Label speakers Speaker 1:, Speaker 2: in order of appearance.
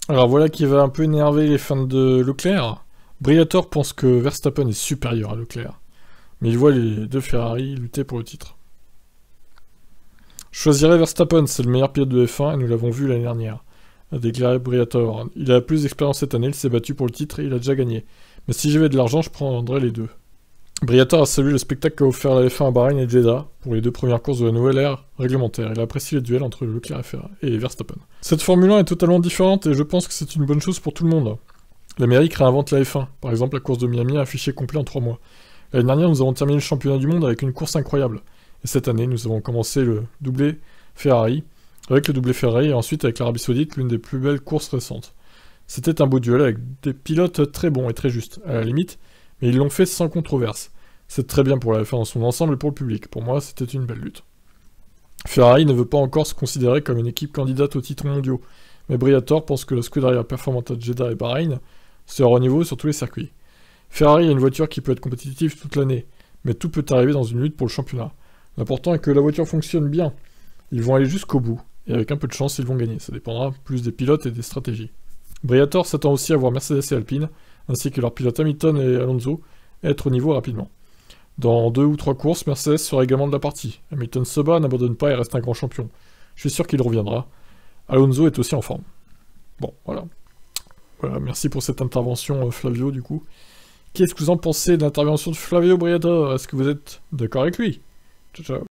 Speaker 1: Alors voilà qui va un peu énerver les fans de Leclerc. Briatore pense que Verstappen est supérieur à Leclerc, mais il voit les deux Ferrari lutter pour le titre. Je choisirais Verstappen, c'est le meilleur pilote de F1 et nous l'avons vu l'année dernière, a déclaré Briatore. Il a plus d'expérience cette année, il s'est battu pour le titre et il a déjà gagné. Mais si j'avais de l'argent, je prendrais les deux. Briatore a salué le spectacle qu'a offert la F1 à Bahreïn et Jeddah pour les deux premières courses de la nouvelle ère réglementaire. Il a apprécié le duel entre Leclerc et Verstappen. Cette Formule 1 est totalement différente et je pense que c'est une bonne chose pour tout le monde. L'Amérique réinvente la F1. Par exemple, la course de Miami a affiché complet en 3 mois. L'année dernière, nous avons terminé le championnat du monde avec une course incroyable. Et cette année, nous avons commencé le doublé Ferrari, avec le doublé Ferrari et ensuite avec l'Arabie Saoudite, l'une des plus belles courses récentes. C'était un beau duel avec des pilotes très bons et très justes, à la limite, mais ils l'ont fait sans controverse. C'est très bien pour la F1 dans son ensemble et pour le public. Pour moi, c'était une belle lutte. Ferrari ne veut pas encore se considérer comme une équipe candidate aux titres mondiaux, mais Briatore pense que la Scuderia Performante de Jeddah et Bahreïn sera au niveau sur tous les circuits. Ferrari a une voiture qui peut être compétitive toute l'année, mais tout peut arriver dans une lutte pour le championnat. L'important est que la voiture fonctionne bien. Ils vont aller jusqu'au bout, et avec un peu de chance, ils vont gagner. Ça dépendra plus des pilotes et des stratégies. Briatore s'attend aussi à voir Mercedes et Alpine, ainsi que leurs pilotes Hamilton et Alonso, être au niveau rapidement. Dans 2 ou 3 courses, Mercedes sera également de la partie. Hamilton se bat, n'abandonne pas et reste un grand champion. Je suis sûr qu'il reviendra. Alonso est aussi en forme. Bon, voilà. Voilà, merci pour cette intervention, Flavio, du coup. Qu'est-ce que vous en pensez de l'intervention de Flavio Briatore? Est-ce que vous êtes d'accord avec lui? Ciao, ciao.